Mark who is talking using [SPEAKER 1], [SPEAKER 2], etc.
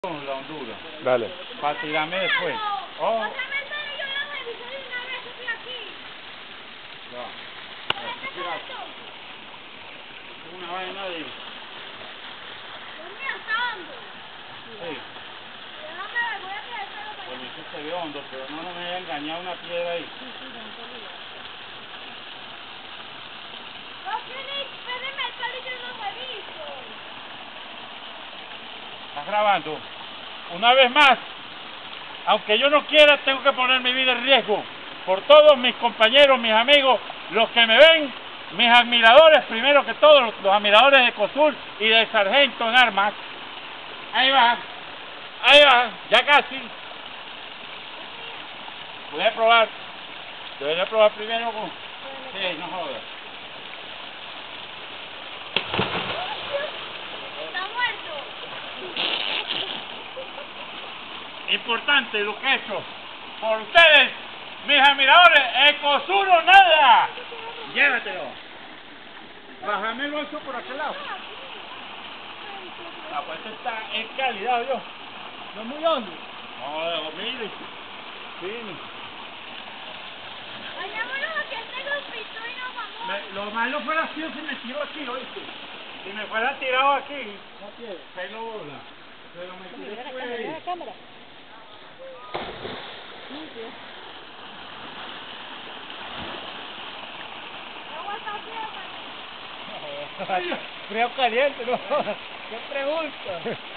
[SPEAKER 1] Con la Honduras.
[SPEAKER 2] Dale.
[SPEAKER 1] Para tirarme después. Oh.
[SPEAKER 3] Yo la revisé de una vez, estoy aquí.
[SPEAKER 1] Ya.
[SPEAKER 3] ¿Qué es esto?
[SPEAKER 1] Es una vaina de...
[SPEAKER 3] Dios mío, está hondo.
[SPEAKER 1] Sí.
[SPEAKER 3] Déjame ver, voy a traerlo para
[SPEAKER 1] Por
[SPEAKER 3] allá.
[SPEAKER 1] eso se ve hondo, pero no me haya engañado una piedra ahí.
[SPEAKER 3] No tiene, espérenme el palo y yo lo reviso.
[SPEAKER 1] ¿Estás grabando? Una vez más, aunque yo no quiera, tengo que poner mi vida en riesgo. Por todos mis compañeros, mis amigos, los que me ven, mis admiradores, primero que todos, los admiradores de COSUR y del sargento en armas. Ahí va, ya casi. Voy a probar. Debería probar primero con... Sí, no jodas.
[SPEAKER 3] Está muerto.
[SPEAKER 1] Importante lo que he hecho por ustedes, mis admiradores, ECOSUR o nada. Llévatelo. Bájame el bolso por aquel lado. La puerta está en calidad, yo.
[SPEAKER 2] No es muy hondo.
[SPEAKER 1] No, mire. Sí.
[SPEAKER 3] Vayámonos aquí a este grupito y nos vamos.
[SPEAKER 1] Lo malo fuera sido si me tiro aquí, oíste. Si me fuera tirado aquí, se lo bola. Pero me tiré fuera ahí.
[SPEAKER 4] la cámara.
[SPEAKER 3] Agua está fría.
[SPEAKER 2] Frío caliente, ¿no? ¿Qué pregunta?